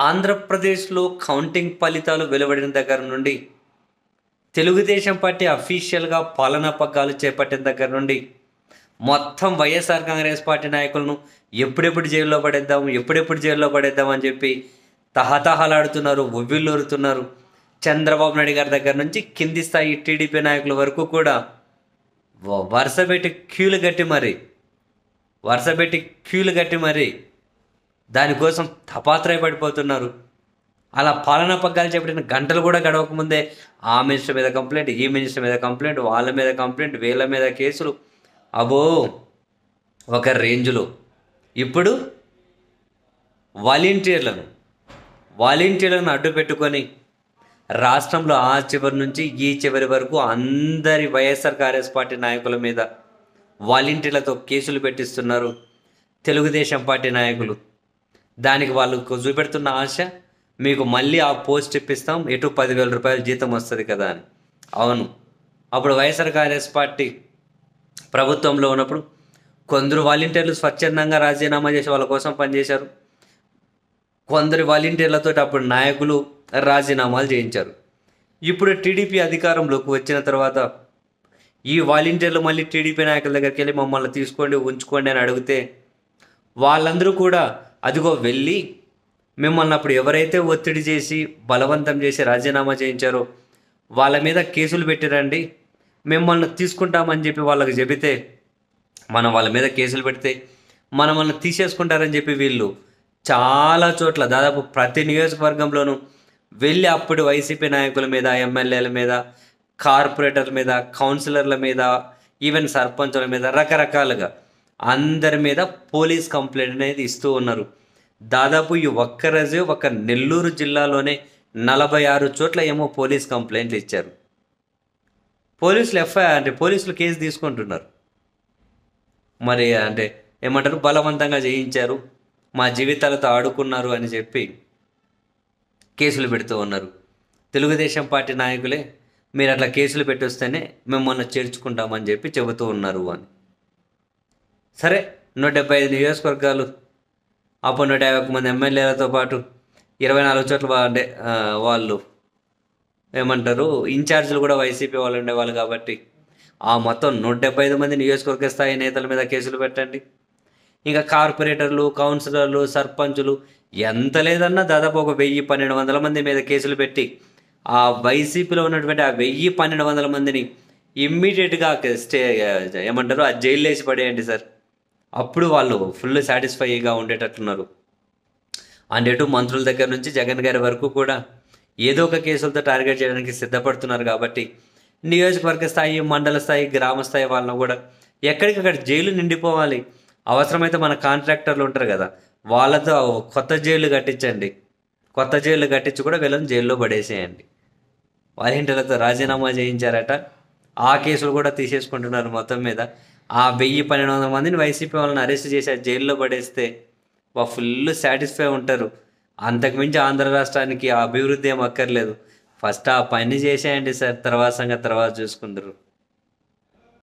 ఆంధ్రప్రదేశ్‌లో కౌంటింగ్ ఫలితాలు వెలువడిన దగ్గర నుండి, తెలుగుదేశం పార్టీ అఫీషియల్‌గా పాలనా పగ్గాలు చేపట్టిన దగ్గర నుండి, మొత్తం వైఎస్ఆర్ కాంగ్రెస్ పార్టీ నాయకులను ఎప్పుడెప్పుడు జైల్లో పడేద్దాం, ఎప్పుడెప్పుడు జైల్లో పడేద్దాం అని చెప్పి తహతహలాడుతున్నారు, ఉవ్విళ్ళూరుతున్నారు. చంద్రబాబు నాయుడు గారి దగ్గర నుంచి కింది స్థాయి టీడీపీ నాయకుల వరకు కూడా వరుసపెట్టి క్యూలు కట్టి మరి దానికోసం తపాత్రయపడిపోతున్నారు. అలా పాలనా పగ్గాలు చేపట్టిన గంటలు కూడా గడవకముందే ఆ మినిస్టర్ మీద కంప్లైంట్, ఈ మినిస్టర్ మీద కంప్లైంట్, వాళ్ళ మీద కంప్లైంట్, వీళ్ళ మీద కేసులు, అబో ఒక రేంజ్లో. ఇప్పుడు వాలంటీర్లను అడ్డు పెట్టుకొని రాష్ట్రంలో ఆ చివరి నుంచి ఈ చివరి వరకు అందరి వైఎస్ఆర్ కాంగ్రెస్ పార్టీ నాయకుల మీద వాలంటీర్లతో కేసులు పెట్టిస్తున్నారు తెలుగుదేశం పార్టీ నాయకులు. దానికి వాళ్ళు చూపెడుతున్న ఆశ, మీకు మళ్ళీ ఆ పోస్ట్ ఇప్పిస్తాం, ఎటు 10,000 రూపాయలు జీతం వస్తుంది కదా అని. అవును, అప్పుడు వైఎస్ఆర్ కాంగ్రెస్ పార్టీ ప్రభుత్వంలో ఉన్నప్పుడు కొందరు వాలంటీర్లు స్వచ్ఛందంగా రాజీనామా చేసి వాళ్ళ కోసం పనిచేశారు. కొందరు వాలంటీర్లతో అప్పుడు నాయకులు రాజీనామాలు చేయించారు. ఇప్పుడు టీడీపీ అధికారంలోకి వచ్చిన తర్వాత ఈ వాలంటీర్లు మళ్ళీ టీడీపీ నాయకుల దగ్గరికి వెళ్ళి మమ్మల్ని తీసుకోండి, ఉంచుకోండి అని అడిగితే వాళ్ళందరూ కూడా అదిగో వెళ్ళి మిమ్మల్ని అప్పుడు ఎవరైతే ఒత్తిడి చేసి బలవంతం చేసి రాజీనామా చేయించారో వాళ్ళ మీద కేసులు పెట్టిరండి, మిమ్మల్ని తీసుకుంటామని చెప్పి వాళ్ళకి చెబితే, మనం వాళ్ళ మీద కేసులు పెడితే మనల్ని తీసేసుకుంటారని చెప్పి వీళ్ళు చాలా చోట్ల దాదాపు ప్రతి నియోజకవర్గంలోనూ వెళ్ళి అప్పుడు వైసీపీ నాయకుల మీద, ఎమ్మెల్యేల మీద, కార్పొరేటర్ల మీద, కౌన్సిలర్ల మీద, ఈవెన్ సర్పంచుల మీద రకరకాలుగా అందరి మీద పోలీస్ కంప్లైంట్ అనేది ఇస్తూ ఉన్నారు. దాదాపు ఈ ఒక్కరోజే ఒక నెల్లూరు జిల్లాలోనే 46 చోట్ల ఏమో పోలీస్ కంప్లైంట్లు ఇచ్చారు. పోలీసులు కేసు తీసుకుంటున్నారు. మరి ఏమంటారు, బలవంతంగా చేయించారు, మా జీవితాలతో ఆడుకున్నారు అని చెప్పి కేసులు పెడుతూ ఉన్నారు. తెలుగుదేశం పార్టీ నాయకులే మీరు అట్లా కేసులు పెట్టొస్తేనే మిమ్మల్ని చేర్చుకుంటామని చెప్పి చెబుతూ ఉన్నారు అని. సరే, 175 నియోజకవర్గాలు, అప్పుడు 151 మంది ఎమ్మెల్యేలతో పాటు 24 చోట్ల వాళ్ళు ఏమంటారు ఇన్ఛార్జీలు కూడా వైసీపీ వాళ్ళు ఉండేవాళ్ళు కాబట్టి ఆ మొత్తం 175 మంది నియోజకవర్గ స్థాయి నేతల మీద కేసులు పెట్టండి. ఇంకా కార్పొరేటర్లు, కౌన్సిలర్లు, సర్పంచులు ఎంత లేదన్నా దాదాపు ఒక 1,000-1,200 మంది మీద కేసులు పెట్టి ఆ వైసీపీలో ఉన్నటువంటి ఆ 1,000-1,200 మందిని ఇమ్మీడియట్గా ఏమంటారు ఆ జైలు వేసి పడేయండి సార్. అప్పుడు వాళ్ళు ఫుల్ సాటిస్ఫైగా ఉండేటట్లున్నారు. ఎటు మంత్రుల దగ్గర నుంచి జగన్ గారి వరకు కూడా ఏదో ఒక కేసులతో టార్గెట్ చేయడానికి సిద్ధపడుతున్నారు. కాబట్టి నియోజకవర్గ స్థాయి, మండల స్థాయి, గ్రామ స్థాయి వాళ్ళను కూడా ఎక్కడికక్కడ జైలు నిండిపోవాలి. అవసరమైతే మన కాంట్రాక్టర్లు ఉంటారు కదా, వాళ్ళతో కొత్త జైలు కట్టించి కూడా వీళ్ళని జైల్లో పడేసేయండి. వాలంటీర్లతో రాజీనామా చేయించారట, ఆ కేసులు కూడా తీసేసుకుంటున్నారు. మొత్తం మీద ఆ 1,000-1,200 మందిని వైసీపీ వాళ్ళని అరెస్ట్ చేసి జైల్లో పడేస్తే ఫుల్ సాటిస్ఫై ఉంటారు. అంతకుమించి ఆంధ్ర రాష్ట్రానికి ఆ అభివృద్ధి ఏం అక్కర్లేదు. ఫస్ట్ ఆ పని చేసేయండి సార్, తర్వాత సంగతి తర్వాత చూసుకుందరు.